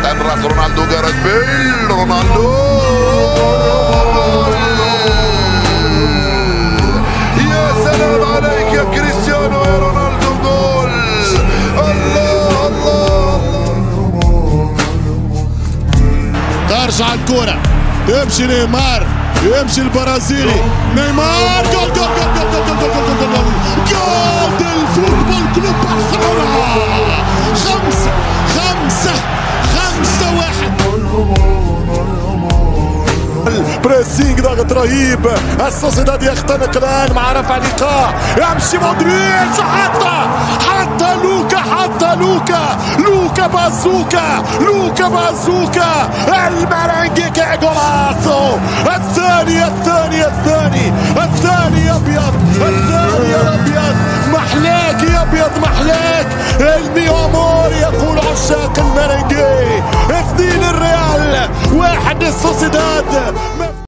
عن راس رونالدو جاريث بيل. رونالدو يا سلام عليك يا كريستيانو يا رونالدو. جول. الله الله. ترجع الكرة يمشي نيمار يمشي البرازيلي نيمار. جول جول جول جول جول جول جول جول جول جول del فوتبول كلوب برشلونة. 5-1. بريسينج ضغط رهيب. السوسيداد يختنق الان مع رفع الايقاع. يمشي مودريتش حتى لوكا بازوكا المارانجيكا. جولاسو الثاني ابيض. محلاك يا ابيض محلاك. الميامور يقول عشاق المارانجي. 2 الريال 1 السوسيداد.